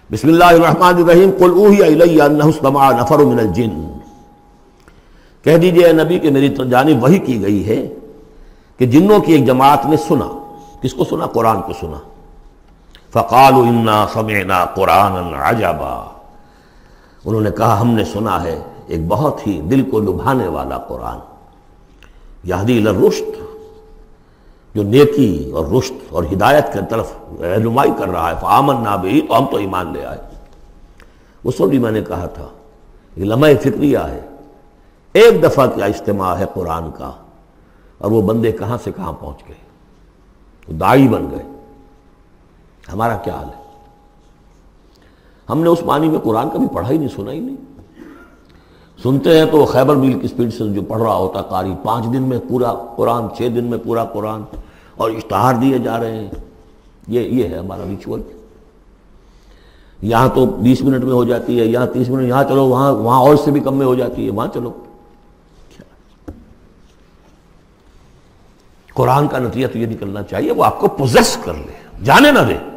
بسم اللہ الرحمن الرحیم قل اوحی الی انہ استمع نفر من الجن، کہہ دیجئے اے نبی کہ میری جانب وحی کی گئی ہے کہ جنوں کی ایک جماعت نے سنا۔ کس کو سنا؟ قرآن کو سنا۔ فقالوا انا سمعنا قرآنا عجبا، انہوں نے کہا ہم نے سنا ہے ایک بہت ہی دل کو لبھانے والا قرآن، یہدی الی الرشد، جو نیکی اور رشد اور ہدایت کی طرف رہنمائی کر رہا ہے۔ فآمنا بہ، تو ہم تو ایمان لے آئے۔ اس وقت بھی میں نے کہا تھا یہ لمحہ فکریہ ہے، ایک دفعہ کیا اجتماع ہے قرآن کا، اور وہ بندے کہاں سے کہاں پہنچ گئے، وہ داعی بن گئے۔ ہمارا کیا حال ہے؟ ہم نے اس معنی میں قرآن کبھی پڑھا ہی نہیں، سنا ہی نہیں۔ سنتے ہیں تو خیبر میل کی سپیڈ سے جو پڑھ رہا ہوتا قاری، 5 دن میں پورا قرآن، 6 دن میں پورا قرآن، اور اشتہار دیے جا رہے ہیں۔ یہ ہے ہمارا ریچول۔ یہاں تو 20 منٹ میں ہو جاتی ہے، یہاں 30 منٹ، یہاں چلو وہاں اور اس سے بھی کم میں ہو جاتی ہے، وہاں چلو۔ قرآن کا نتیجہ تو یہ نکلنا چاہیے وہ آپ کو پوزیس کر لے، جانے نہ دے۔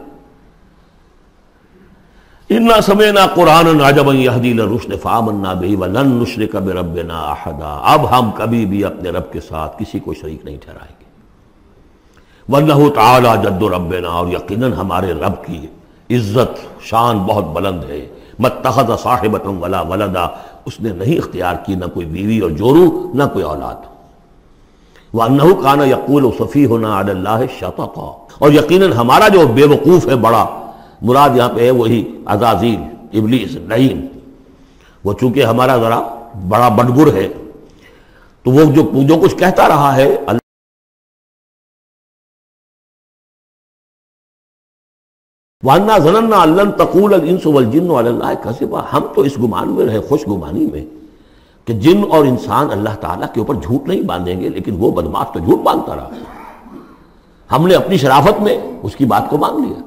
انا سمعنا قرآنا عجبا یہدی الی الرشد فآمنا بہ ولن نشرک بربنا احدا، اب ہم کبھی بھی اپنے رب کے ساتھ کسی کو شریک نہیں ٹھہرائیں گے۔ وانہ تعالی جد ربنا، اور یقیناً ہمارے رب کی عزت شان بہت بلند ہے۔ متخذ صاحبۃ ولا ولدا، اس نے نہیں اختیار کی نہ کوئی بیوی اور جورو، نہ کوئی اولاد۔ وانہ کان یقول سفیہنا علی اللہ شططا، اور یقیناً ہمارا جو بے وقوف ہے بڑا، مراد یہاں پہ ہے وہی عزازیل، ابلیس، لعین، وہ چونکہ ہمارا ذرا بڑا بڑگر ہے، تو وہ جو کچھ کہتا رہا ہے وَأَنَّا ظَنَنَّا أَن لَّن تَقُولَ الْإِنسُ وَالْجِنُّ عَلَى اللَّهِ كَذِبًا، ہم تو اس گمان میں رہے، خوش گمانی میں، کہ جن اور انسان اللہ تعالیٰ کے اوپر جھوٹ نہیں باندھیں گے، لیکن وہ بدماش تو جھوٹ باندھتا رہا۔ ہم نے اپنی شرافت میں اس کی بات کو مان لیا۔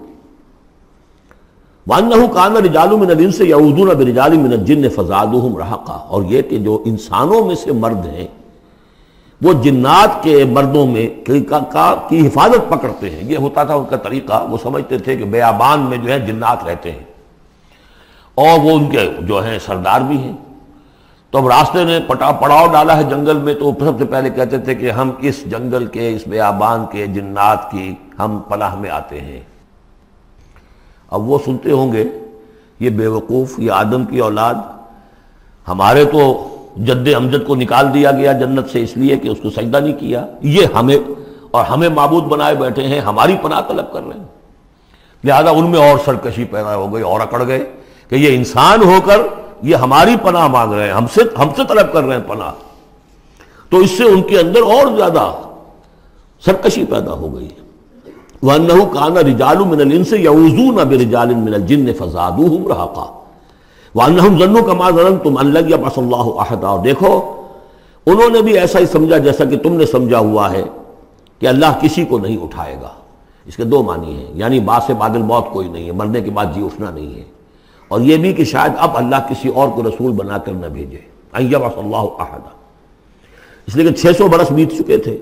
وَأَنَّهُ كَانَ رِجَالٌ مِّنَ الْإِنسِ يَعُوذُونَ بِرِجَالٍ مِّنَ الْجِنِّ فَزَادُوهُمْ رَهَقًا، اور یہ کہ جو انسانوں میں سے مرد ہیں وہ جنات کے مردوں میں کی حفاظت پکڑتے ہیں۔ یہ ہوتا تھا ان کا طریقہ، وہ سمجھتے تھے کہ بیابان میں جو ہے جنات رہتے ہیں اور وہ ان کے جو ہیں سردار بھی ہیں، تو اب راستے نے پڑاؤ ڈالا ہے جنگل میں، تو سب سے پہلے کہتے تھے کہ ہم اس جنگل کے، اس بیابان کے جنات کی ہم پناہ میں آتے ہیں۔ اب وہ سنتے ہوں گے یہ بے وقوف، یہ آدم کی اولاد، ہمارے تو جد امجد کو نکال دیا گیا جنت سے اس لیے کہ اس کو سجدہ نہیں کیا، یہ ہمیں معبود بنائے بیٹھے ہیں، ہماری پناہ طلب کر رہے ہیں۔ لہذا ان میں اور سرکشی پیدا ہو گئی، اور اکڑ گئے کہ یہ انسان ہو کر یہ ہماری پناہ مانگ رہے ہیں، ہم سے طلب کر رہے ہیں پناہ، تو اس سے ان کے اندر اور زیادہ سرکشی پیدا ہو گئی۔ وَأَنَّهُ كَانَ رِجَالٌ مِّنَ الْإِنسِ يَعُوذُونَ بِرِجَالٍ مِّنَ الْجِنِّ فَزَادُوهُمْ رَهَقًا وَأَنَّهُمْ ظَنُّوا كَمَا ظَنَنتُمْ أَن لَّن يَبْعَثَ اللَّهُ أَحَدًا، اور دیکھو انہوں نے بھی ایسا ہی سمجھا جیسا کہ تم نے سمجھا ہوا ہے کہ اللہ کسی کو نہیں اٹھائے گا۔ اس کے 2 معنی ہیں، یعنی بعد سے بعد الموت کوئی نہیں ہے، مرنے کے بعد جی اٹھنا نہیں ہے، اور یہ بھی کہ شاید اب اللہ کسی اور کو رسول بنا کر نہ بھیجے، أن يبعث الله أحدا، اس لیے کہ 600 برس بیت چکے تھے،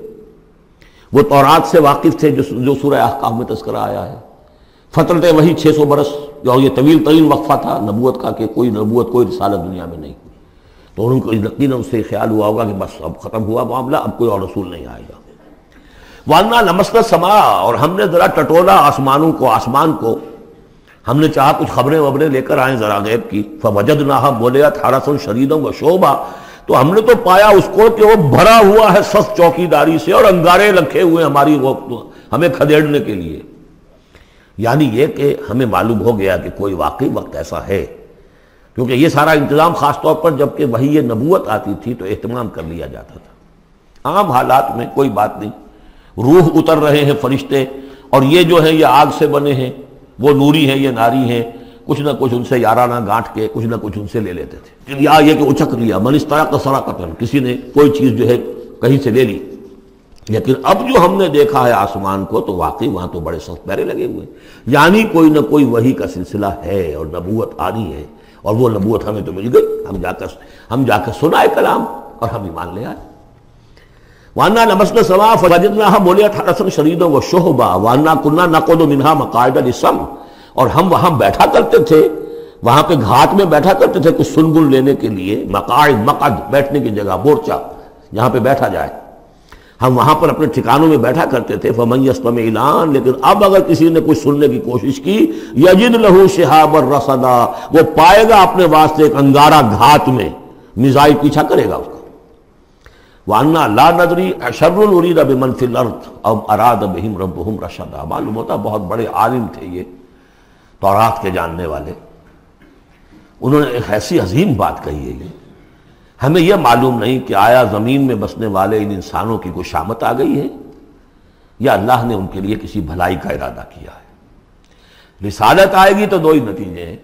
وہ تورات سے واقف تھے جو سورہ احقاف میں تذکرہ آیا ہے۔ فترت وہی 600 برس، اور یہ طویل ترین وقفہ تھا نبوت کا، کہ کوئی نبوت، کوئی رسالت دنیا میں نہیں ہوئی، تو ان کو یقیناً اس سے خیال ہوا ہوگا کہ بس اب ختم ہوا معاملہ، اب کوئی اور رسول نہیں آئے گا۔ وَأَنَّا لَمَسْنَا السَّمَاءَ، اور ہم نے ذرا ٹٹولا آسمان کو، ہم نے چاہا کچھ خبریں لے کر آئیں ذرا غیب کی۔ فَوَجَدْنَاهَا مُلِئَتْ حَرَسًا شَدِيدًا وَشُعُبًا، تو ہم نے تو پایا اس کو کہ وہ بھرا ہوا ہے سخت چوکیداری سے، اور انگارے رکھے ہوئے ہماری ہمیں کھدیڑنے کے لیے۔ یعنی یہ کہ ہمیں معلوم ہو گیا کہ کوئی واقعی وقت ایسا ہے، کیونکہ یہ سارا انتظام خاص طور پر جب کہ وہی یہ نبوت آتی تھی تو اہتمام کر لیا جاتا تھا۔ عام حالات میں کوئی بات نہیں، روح اتر رہے ہیں فرشتے، اور یہ جو ہیں یہ آگ سے بنے ہیں، وہ نوری ہیں، یہ ناری ہیں، کچھ نہ کچھ ان سے یارانہ گانٹھ کے کچھ نہ کچھ ان سے لے لیتے تھے، یا یہ کہ اچک لیا، من استرق سرقۃ، کسی نے کوئی چیز جو ہے کہیں سے لے لی۔ لیکن اب جو ہم نے دیکھا ہے آسمان کو، تو واقعی وہاں تو بڑے سخت پہرے لگے ہوئے، یعنی کوئی نہ کوئی وحی کا سلسلہ ہے اور نبوت آنی ہے، اور وہ نبوت ہمیں تو مل گئی، ہم جا کر سنائے کلام اور ہم ایمان لے آئے۔ وَأَنَّا لَمَسْنَا السَّمَاءَ فَوَجَدْنَاهَا مُلِئَتْ حَرَسًا شَدِيدًا وَشُهُبًا وَأَنَّا كُنَّا نَقْعُدُ مِنْهَا مَقَاعِدَ لِلسَّمْعِ، اور ہم وہاں بیٹھا کرتے تھے، وہاں پہ گھاٹ میں بیٹھا کرتے تھے کچھ سنگل لینے کے لیے، مقاعد، مقعد، بیٹھنے کی جگہ، مورچہ جہاں پہ بیٹھا جائے، ہم وہاں پر اپنے ٹھکانوں میں بیٹھا کرتے تھے۔ فمن یستمع الان، لیکن اب اگر کسی نے کچھ سننے کی کوشش کی، یجد لہ شہابا رصدا، وہ پائے گا اپنے واسطے ایک انگارہ گھات میں، میزائل پیچھا کرے گا اس کو۔ وَأَنَّا لَا نَدْرِي أَشَرٌّ أُرِيدَ بِمَنْ فِي الْأَرْضِ أَمْ أَرَادَ بِهِمْ رَبُّهُمْ رَشَدًا۔ معلوم ہوتا بہت بڑے عالم تھے یہ، تورات کے جاننے والے، انہوں نے ایک ایسی عظیم بات کہی ہے یہ، ہمیں یہ معلوم نہیں کہ آیا زمین میں بسنے والے ان انسانوں کی کوئی شامت آ گئی ہے یا اللہ نے ان کے لیے کسی بھلائی کا ارادہ کیا ہے۔ رسالت آئے گی تو دو ہی نتیجے ہیں،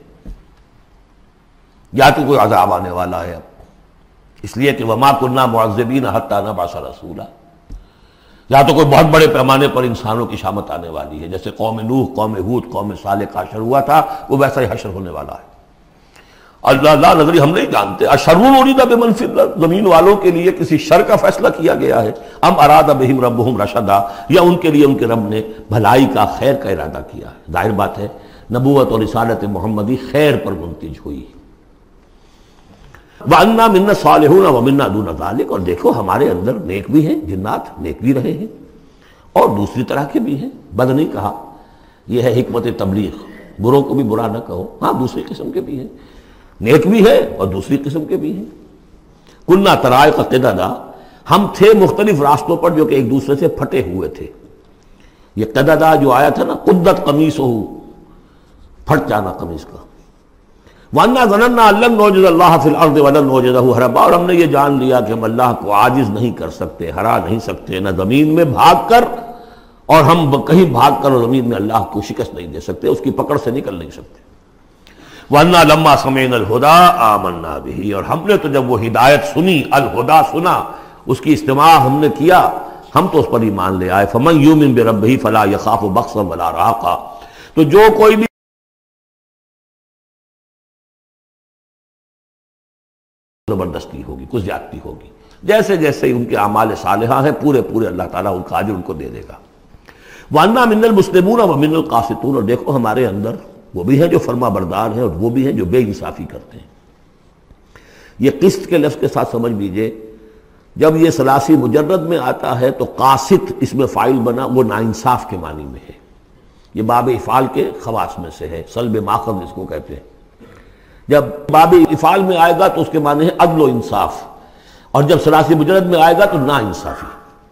یا تو کوئی عذاب آنے والا ہے اب، اس لیے کہ وما كنا معذبین حتی نبعث رسولا، یا تو کوئی بہت بڑے پیمانے پر انسانوں کی شامت آنے والی ہے، جیسے قوم نوح، قوم ہود، قوم صالح کا حشر ہوا تھا، وہ ویسا ہی حشر ہونے والا ہے۔ اللہ لا نظری، ہم نہیں جانتے، اشر ارید بمن فی الارض، زمین والوں کے لیے کسی شر کا فیصلہ کیا گیا ہے، ام اراد بہم ربہم رشدا، یا ان کے لیے ان کے رب نے بھلائی کا، خیر کا ارادہ کیا ہے۔ ظاہر بات ہے نبوت اور رسالت محمدی خیر پر منتج ہوئی۔ وَأَنَّا مِنَّا الصَّالِحُونَ وَمِنَّا دُونَ ذَلِكَ، اور دیکھو ہمارے اندر نیک بھی ہیں، جنات نیک بھی رہے ہیں اور دوسری طرح کے بھی ہیں، بد نہیں کہا، یہ ہے حکمت تبلیغ، بروں کو بھی برا نہ کہو، ہاں دوسری قسم کے بھی ہیں، نیک بھی ہے اور دوسری قسم کے بھی ہیں۔ کُنَّا طَرَائِقَ قِدَدًا، ہم تھے مختلف راستوں پر جو کہ ایک دوسرے سے پھٹے ہوئے تھے۔ یہ قددا جو آیا تھا نا، قدت قمیصہ، پھٹ جانا قمیص کا۔ وَأَنَّا ظَنَنَّا أَن لَّن نُّعْجِزَ اللَّهَ فِي الْأَرْضِ وَلَن نُّعْجِزَهُ هَرَبًا، اور ہم نے یہ جان لیا کہ ہم اللہ کو عاجز نہیں کر سکتے، ہرا نہیں سکتے، نہ زمین میں بھاگ کر، اور ہم کہیں بھاگ کر اور زمین میں اللہ کو شکست نہیں دے سکتے، اس کی پکڑ سے نکل نہیں سکتے۔ وَأَنَّا لَمَّا سَمِعْنَا الْهُدَىٰ آمَنَّا بِهِ، اور ہم نے تو جب وہ ہدایت سنی، الہدا سنا، اس کی استماع ہم نے کیا، ہم تو اس پر ایمان لے آئے۔ فَمَن يُؤْمِن بِرَبِّهِ فَلَا يَخَافُ بَخْسًا وَلَا رَهَقًا، تو جو کوئی بھی زبردستی ہوگی، کچھ زیادتی ہوگی، جیسے جیسے ان کے اعمال صالحہ ہیں پورے پورے اللہ تعالیٰ ان کا اجر ان کو دے دے گا۔ وَأَنَّا مِنَّا الْمُسْلِمُونَ وَمِنَّا الْقَاسِطُونَ، اور دیکھو ہمارے اندر وہ بھی ہیں جو فرما بردار ہیں اور وہ بھی ہیں جو بے انصافی کرتے ہیں۔ یہ قسط کے لفظ کے ساتھ سمجھ لیجئے، جب یہ ثلاثی مجرد میں آتا ہے تو قاسط اس میں فاعل بنا، وہ ناانصاف کے معنی میں ہے، یہ باب افعال کے خواص میں سے ہے، سلب ماخذ اس کو کہتے ہیں۔ جب باب افعال میں آئے گا تو اس کے معنی ہے عدل و انصاف، اور جب ثلاثی مجرد میں آئے گا تو نا انصافی۔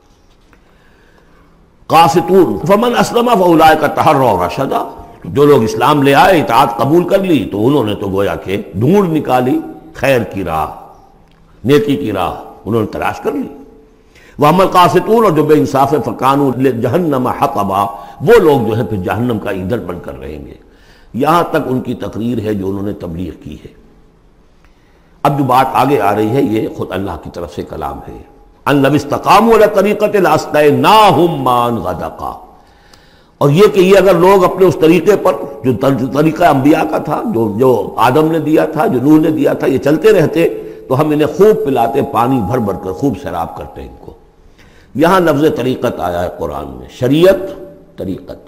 قاسطون فمن اسلم فاولئک تحروا رشدا، جو لوگ اسلام لے آئے، اطاعت قبول کر لی، تو انہوں نے تو گویا کہ ڈھونڈ نکالی خیر کی راہ، نیکی کی راہ انہوں نے تلاش کر لی۔ وَأَمَّا الْقَاسِطُونَ، اور جو بے انصاف ہے، فَكَانُوا لِجَهَنَّمَ حَطَبًا، وہ لوگ جو ہے پھر جہنم کا ایندھن بن کر رہیں گے۔ یہاں تک ان کی تقریر ہے جو انہوں نے تبلیغ کی ہے۔ اب جو بات آگے آ رہی ہے یہ خود اللہ کی طرف سے کلام ہے۔ أَن لَوِ اسْتَقَامُوا عَلَى الطَّرِيقَةِ لَأَسْقَيْنَاهُم مَّاءً غَدَقًا، اور یہ کہ یہ اگر لوگ اپنے اس طریقے پر جو طریقہ انبیاء کا تھا، جو آدم نے دیا تھا، جو نوح نے دیا تھا، یہ چلتے رہتے تو ہم انہیں خوب پلاتے، پانی بھر بھر کر خوب سیراب کرتے ان کو۔ یہاں لفظ طریقت آیا ہے قرآن میں، شریعت، طریقت۔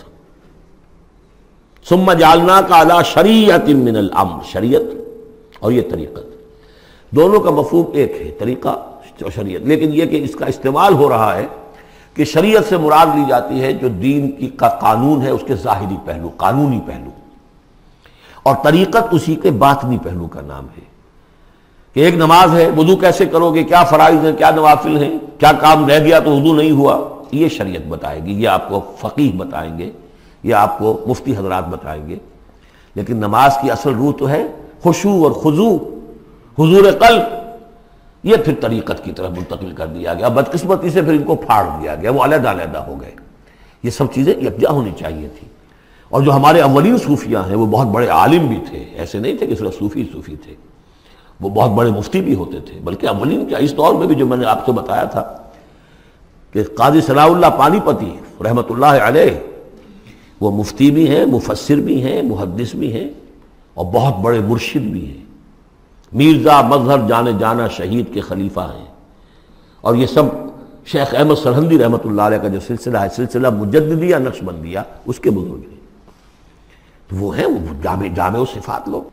ثم جعلناک علی شریعۃ من الامر، شریعت اور یہ طریقت، دونوں کا مفہوم ایک ہے، طریقہ اور شریعت، لیکن یہ کہ اس کا استعمال ہو رہا ہے کہ شریعت سے مراد لی جاتی ہے جو دین کی کا قانون ہے، اس کے ظاہری پہلو، قانونی پہلو، اور طریقت اسی کے باطنی پہلو کا نام ہے کہ ایک نماز ہے، وضو کیسے کرو گے، کیا فرائض ہیں، کیا نوافل ہیں، کیا کام رہ گیا تو وضو نہیں ہوا، یہ شریعت بتائے گی، یہ آپ کو فقیہ بتائیں گے، یہ آپ کو مفتی حضرات بتائیں گے۔ لیکن نماز کی اصل روح تو ہے خشوع اور خضوع، حضور قلب، یہ پھر طریقت کی طرف منتقل کر دیا گیا، بدقسمتی سے پھر ان کو پھاڑ دیا گیا، وہ علیحدہ علیحدہ ہو گئے۔ یہ سب چیزیں یکجا ہونی چاہیے تھی۔ اور جو ہمارے اولین صوفیاء ہیں وہ بہت بڑے عالم بھی تھے، ایسے نہیں تھے کہ صرف صوفی تھے، وہ بہت بڑے مفتی بھی ہوتے تھے، بلکہ اولین کیا، اس دور میں بھی جو میں نے آپ سے بتایا تھا کہ قاضی ثناء اللہ پانی پتی رحمۃ اللہ علیہ، وہ مفتی بھی ہیں، مفسر بھی ہیں، محدث بھی ہیں، اور بہت بڑے مرشد بھی ہیں، میرزا مظہر جانے جانا شہید کے خلیفہ ہیں، اور یہ سب شیخ احمد سرہندی رحمۃ اللہ علیہ کا جو سلسلہ ہے، سلسلہ مجددیہ نقشبندیہ، اس کے بزرگ ہیں۔ وہ ہیں وہ جامع صفات لوگ.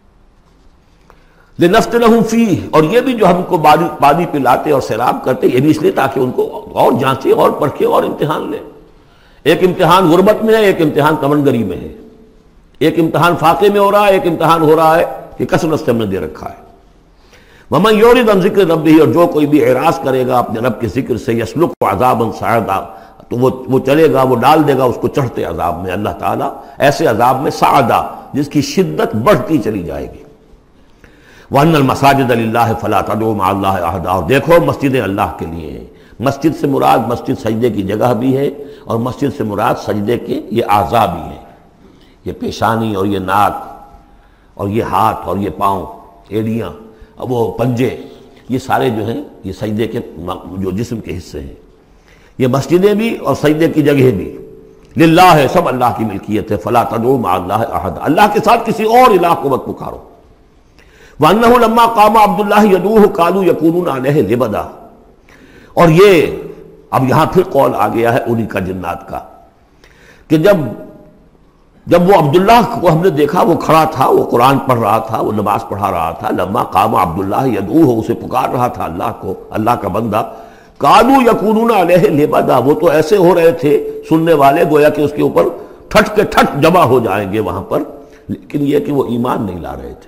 لنفتنہم فیہ، اور یہ بھی جو ہم کو پانی پلاتے اور سیراب کرتے یہ بھی اس لیے تاکہ ان کو اور جانچے اور پرکھے اور امتحان لے. ایک امتحان غربت میں ہے، ایک امتحان کمنگری میں ہے، ایک امتحان فاقے میں ہو رہا ہے، ایک امتحان ہو رہا ہے کہ کثرت سے ہم نے دے رکھا ہے. وَمَن يُعْرِضْ عَن ذِكْرِ رَبِّهِ، اور جو کوئی بھی اعراض کرے گا اپنے رب کے ذکر سے، يَسْلُكْهُ عَذَابًا صَعَدًا، تو وہ چلے گا، وہ ڈال دے گا اس کو چڑھتے عذاب میں، اللہ تعالیٰ ایسے عذاب میں صعدا جس کی شدت بڑھتی چلی جائے گی. وَأَنَّ الْمَسَاجِدَ لِلَّهِ فَلَا تَدْعُوا مَعَ اللَّهِ أَحَدًا، اور دیکھو مسجدیں اللہ کے لیے ہیں. مسجد سے مراد مسجد سجدے کی جگہ بھی ہے، اور مسجد سے مراد سجدے کے یہ اعضاء بھی ہیں. یہ پیشانی اور یہ ناک اور یہ ہاتھ اور یہ پاؤں، ایڑیاں، وہ پنجے، یہ سارے جو ہیں یہ سجدے کے جو جسم کے حصے ہیں. یہ مسجدیں بھی اور سجدے کی جگہ بھی للہ ہے، سب اللہ کی ملکیت ہے. فلا تدعوا مع اللہ احد، اللہ کے ساتھ کسی اور الہ کو مت پکارو. وانہ لما قام عبد اللہ یدعوہ قالوا یکونون علیہ لبدا، اور یہ اب یہاں پھر قول آ گیا ہے انہی کا جنات کا کہ جب وہ عبداللہ کو ہم نے دیکھا وہ کھڑا تھا، وہ قرآن پڑھ رہا تھا، وہ نماز پڑھا رہا تھا. لما قام عبداللہ یدعوہ، اسے پکار رہا تھا اللہ کو، اللہ کا بندہ. قالوا یکونون علیہ لبدا، وہ تو ایسے ہو رہے تھے سننے والے گویا کہ اس کے اوپر ٹھٹ کے ٹھٹ جمع ہو جائیں گے وہاں پر، لیکن یہ کہ وہ ایمان نہیں لا رہے تھے.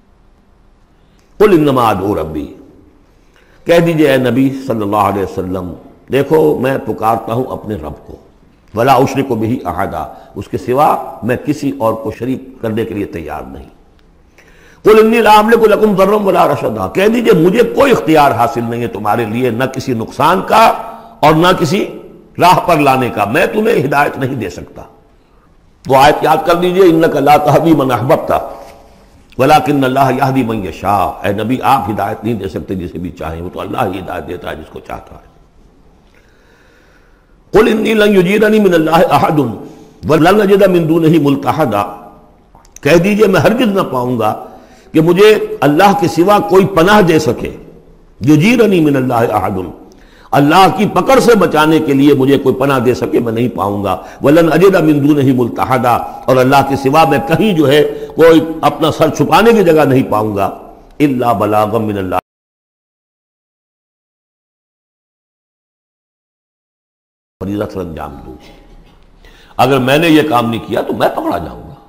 قل انما ادعو ربی، کہہ دیجئے اے نبی صلی اللہ علیہ وسلم، دیکھو میں پکارتا ہوں اپنے رب کو. ولا اشرک بہ احدا، اس کے سوا میں کسی اور کو شریک کرنے کے لیے تیار نہیں. قل انی لا املک لکم ضرا ولا رشدا، کہہ دیجئے مجھے کوئی اختیار حاصل نہیں ہے تمہارے لیے، نہ کسی نقصان کا اور نہ کسی راہ پر لانے کا، میں تمہیں ہدایت نہیں دے سکتا. وہ آیت یاد کر لیجئے، انک لا تہدی من احببت ولکن اللہ یہدی من یشاء، اے نبی آپ ہدایت نہیں دے سکتے جسے بھی چاہیں، وہ تو اللہ ہی ہدایت دیتا ہے جس کو چاہتا ہے. قل انی لن یجیرنی من اللہ احد ولن نجد من دونہ ملتحدا، کہہ دیجئے میں ہرگز نہ پاؤں گا کہ مجھے اللہ کے سوا کوئی پناہ دے سکے. یجیرنی من اللہ احد، اللہ کی پکڑ سے بچانے کے لیے مجھے کوئی پناہ دے سکے میں نہیں پاؤں گا. ولن اجد من دونہ ملتحدا، اور اللہ کے سوا میں کہیں جو ہے کوئی اپنا سر چھپانے کی جگہ نہیں پاؤں گا. الا بلاغا من اللہ، فریضہ سر انجام دوں، اگر میں نے یہ کام نہیں کیا تو میں پکڑا جاؤں گا.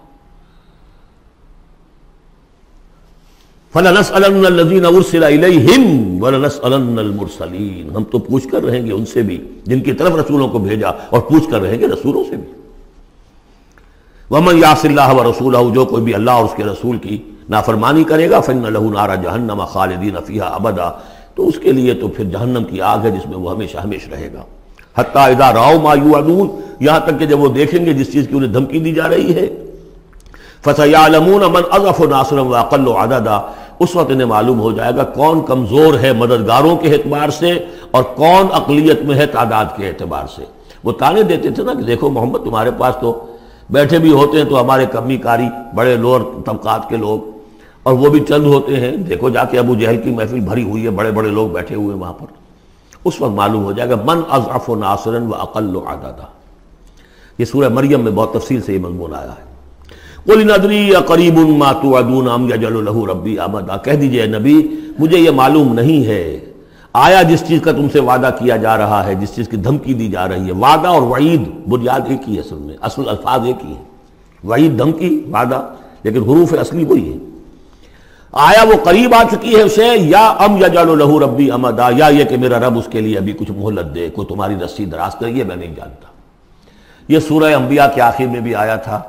فَلَنَسْأَلَنَّ الَّذِينَ أُرْسِلَ إِلَيْهِمْ وَلَنَسْأَلَنَّ الْمُرْسَلِينَ، ہم تو پوچھ کر رہیں گے ان سے بھی جن کی طرف رسولوں کو بھیجا، اور پوچھ کر رہیں گے رسولوں سے بھی. وَمَنْ يَعْصِ اللَّهَ وَرَسُولَهُ، جو کوئی بھی اللہ اور اس کے رسول کی نافرمانی کرے گا، فَإِنَّ لَهُ نَارَ جَهَنَّمَ خَالِدِينَ فِيهَا أَبَدًا، تو اس کے لیے تو پھر جہنم کی آگ ہے جس میں وہ ہمیشہ ہمیشہ رہے گا. حتیٰ اذا رأوا ما یوعدون، یہاں تک کہ جب وہ دیکھیں گے جس چیز کی انہیں دھمکی دی جا رہی ہے. فَسَيَعْلَمُونَ مَنْ أَضْعَفُ نَاصِرًا وَأَقَلُّ عَدَدًا، اس وقت انہیں معلوم ہو جائے گا کون کمزور ہے مددگاروں کے اعتبار سے اور کون اقلیت میں ہے تعداد کے اعتبار سے. وہ تانے دیتے تھے نا کہ دیکھو محمد تمہارے پاس تو بیٹھے بھی ہوتے ہیں تو ہمارے کمی کاری بڑے لوور طبقات کے لوگ، اور وہ بھی چند ہوتے ہیں، دیکھو جا کے ابو جہل کی محفل بھری ہوئی ہے، بڑے بڑے لوگ بیٹھے ہوئے ہیں وہاں پر. اس وقت معلوم ہو جائے گا من اضعف ناصرا واقل عددا. یہ سورہ مریم میں بہت تفصیل سے یہ مضمون آیا ہے. قل ان ادری اقریب ما توعدون ام یجعل له ربی امدا، کہہ دیجئے نبی مجھے یہ معلوم نہیں ہے آیا جس چیز کا تم سے وعدہ کیا جا رہا ہے، جس چیز کی دھمکی دی جا رہی ہے. وعدہ اور وعید بنیاد ایک ہی ہے، اصل میں اصل الفاظ ایک ہی ہیں. وعید دھمکی، وعدہ، لیکن حروف اصلی وہی ہے. آیا وہ قریب آ چکی ہے اسے، یا ام یجعل له ربی امدا، یا یہ کہ میرا رب اس کے لیے ابھی کچھ مہلت دے، کوئی تمہاری رسی دراز کرے، یہ میں نہیں جانتا. یہ سورہ انبیاء کے آخر میں بھی آیا تھا.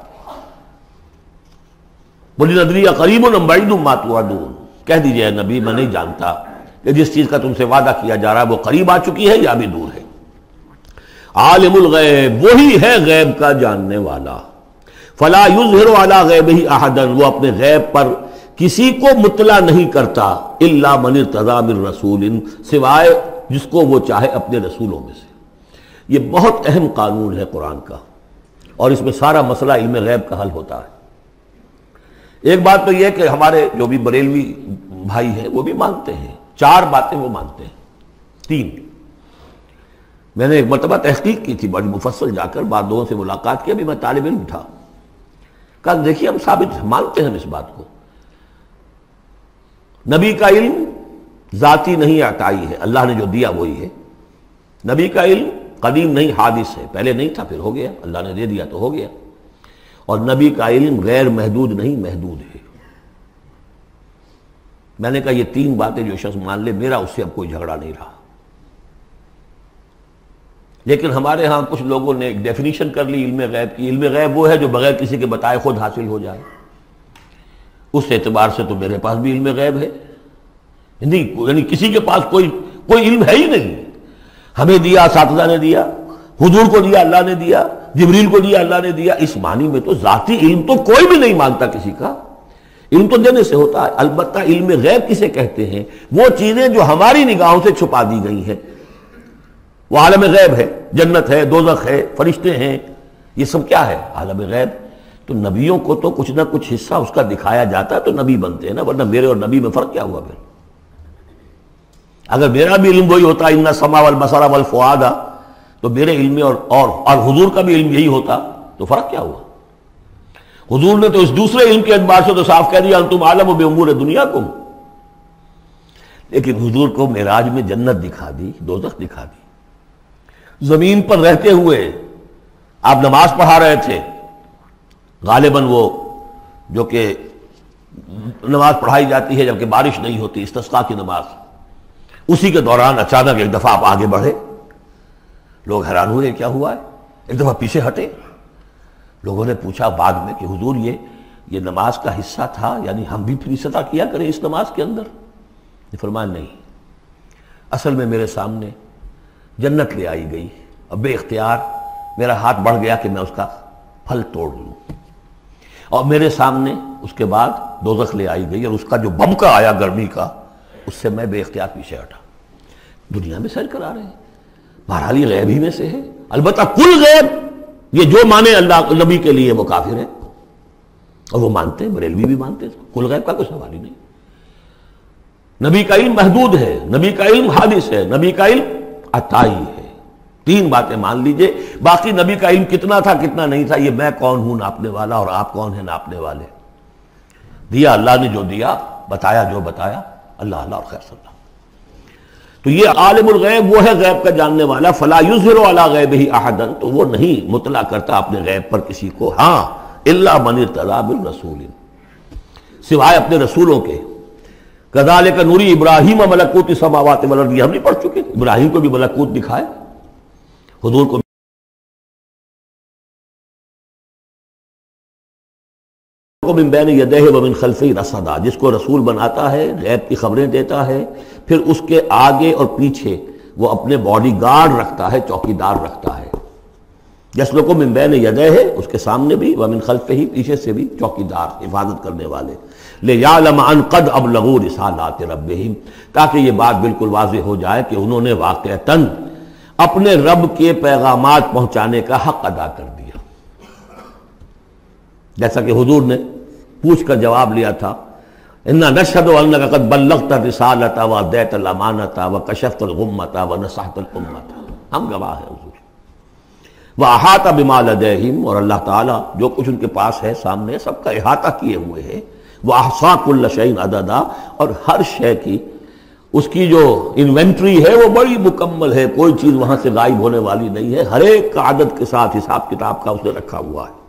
قل ان ادری اقریب ام بعید ما توعدون، کہہ دیجئے نبی میں نہیں جانتا کہ جس چیز کا تم سے وعدہ کیا جا رہا ہے وہ قریب آ چکی ہے یا بھی دور ہے. عالم الغیب، وہی ہے غیب کا جاننے والا. فلا یظہر علی غیبہ احدا، وہ اپنے غیب پر کسی کو مطلع نہیں کرتا. الا من ارتضی من رسول، سوائے جس کو وہ چاہے اپنے رسولوں میں سے. یہ بہت اہم قانون ہے قرآن کا، اور اس میں سارا مسئلہ علم غیب کا حل ہوتا ہے. ایک بات تو یہ کہ ہمارے جو بھی بریلوی بھائی ہیں وہ بھی مانتے ہیں، 4 باتیں وہ مانتے ہیں. 3 میں نے ایک مرتبہ تحقیق کی تھی بڑی مفصل، جا کر بعد لوگوں سے ملاقات کی، ابھی میں طالب علم تھا. کل دیکھیے ہم ثابت مانتے ہیں ہم اس بات کو، نبی کا علم ذاتی نہیں عطائی ہے، اللہ نے جو دیا وہی ہے. نبی کا علم قدیم نہیں حادث ہے، پہلے نہیں تھا پھر ہو گیا، اللہ نے دے دیا تو ہو گیا. اور نبی کا علم غیر محدود نہیں محدود ہے. میں نے کہا یہ تین باتیں جو شخص مان لے میرا اس سے اب کوئی جھگڑا نہیں رہا. لیکن ہمارے ہاں کچھ لوگوں نے ایک ڈیفینیشن کر لی علم غیب کی. علم غیب وہ ہے جو بغیر کسی کے بتائے خود حاصل ہو جائے. اس اعتبار سے تو میرے پاس بھی علم غیب ہے نہیں، یعنی کسی کے پاس کوئی علم ہے ہی نہیں. ہمیں دیا اساتذہ نے دیا، حضور کو دیا اللہ نے دیا، جبریل کو دیا اللہ نے دیا. اس معنی میں تو ذاتی علم تو کوئی بھی نہیں مانتا کسی کا. علم تو دینے سے ہوتا ہے. البتہ علم غیب کسے کہتے ہیں؟ وہ چیزیں جو ہماری نگاہوں سے چھپا دی گئی ہیں، وہ عالم غیب ہے. جنت ہے، دوزخ ہے، فرشتے ہیں، یہ سب کیا ہے؟ عالم غیب. تو نبیوں کو تو کچھ نہ کچھ حصہ اس کا دکھایا جاتا ہے تو نبی بنتے ہیں نا، ورنہ میرے اور نبی میں فرق کیا ہوا پھر؟ اگر میرا بھی علم وہی ہوتا ان السمع والبصر والفؤاد، تو میرے علم اور حضور کا بھی علم یہی ہوتا تو فرق کیا ہوا؟ حضور نے تو اس دوسرے علم کے اعتبار سے تو صاف کہہ دیا انتم عالم بامور دنیاکم. لیکن حضور کو معراج میں جنت دکھا دی، دوزخ دکھا دی. زمین پر رہتے ہوئے آپ نماز پڑھا رہے تھے، غالباً وہ جو کہ نماز پڑھائی جاتی ہے جبکہ بارش نہیں ہوتی، استسقاء کی نماز، اسی کے دوران اچانک ایک دفعہ آپ آگے بڑھے. لوگ حیران ہوئے کیا ہوا ہے، ایک دفعہ پیچھے ہٹے. لوگوں نے پوچھا بعد میں کہ حضور یہ نماز کا حصہ تھا، یعنی ہم بھی پھر استطاع کیا کریں اس نماز کے اندر؟ نے فرمایا نہیں، اصل میں میرے سامنے جنت لے آئی گئی، اب بے اختیار میرا ہاتھ بڑھ گیا کہ میں اس کا پھل توڑ لوں، اور میرے سامنے اس کے بعد دوزخ لے آئی گئی اور اس کا جو بمکا آیا گرمی کا، اس سے میں بے اختیار پیچھے ہٹا. دنیا میں سیر کرا رہے ہیں. بہرحال یہ غیب ہی میں سے ہے. البتہ کل غیب یہ جو مانے اللہ نبی کے لیے وہ کافر ہے، اور وہ مانتے ہیں، بریلوی بھی مانتے ہیں. کل غیب کا کوئی سوال ہی نہیں. نبی کا علم محدود ہے، نبی کا علم حادث ہے، نبی کا علم عطائی ہے. تین باتیں مان لیجئے. باقی نبی کا علم کتنا تھا کتنا نہیں تھا یہ میں کون ہوں ناپنے والا اور آپ کون ہیں ناپنے والے. دیا اللہ نے جو دیا، بتایا جو بتایا، اللہ اللہ اور خیر صلی اللہ. تو یہ عالم الغیب وہ ہے غیب کا جاننے والا. فلا یظہر علی غیبہ احدا، تو وہ نہیں مطلع کرتا اپنے غیب پر کسی کو. ہاں الا من ارتضی بالرسول، سوائے اپنے رسولوں کے. کذالک نوری ابراہیم ملکوت السماوات والارض، ہم نہیں پڑھ چکے؟ ابراہیم کو بھی ملکوت دکھائے، حضور کو من بین یدیہ ومن خلفہ رصدا، جس کو رسول بناتا ہے، غیب کی خبریں دیتا ہے، پھر اس کے آگے اور پیچھے وہ اپنے باڈی گارڈ رکھتا ہے، چوکیدار رکھتا ہے. یسلک من بین یدیہ، اس کے سامنے بھی، ومن خلفہ، پیچھے سے بھی چوکیدار، حفاظت کرنے والے. لیعلم ان قد ابلغوا رسالات ربہم، تاکہ یہ بات بالکل واضح ہو جائے کہ انہوں نے واقعتاً اپنے رب کے پیغامات پہنچانے کا حق ادا کر دیا. جیسا کہ حضور نے پوچھ کر جواب لیا تھا، انا نشہد انک قد بلغت الرسالۃ وادیت الامانۃ وکشفت الغمۃ ونصحت الامۃ، ہم گواہ ہیں حضور. واحاط بما لدیہم، اور اللہ تعالیٰ جو کچھ ان کے پاس ہے سامنے سب کا احاطہ کیے ہوئے ہے. واحصا کل شیء عددا، اور ہر شے کی اس کی جو انوینٹری ہے وہ بڑی مکمل ہے، کوئی چیز وہاں سے غائب ہونے والی نہیں ہے. ہر ایک کا عدد کے ساتھ حساب کتاب کا اس نے رکھا ہوا ہے.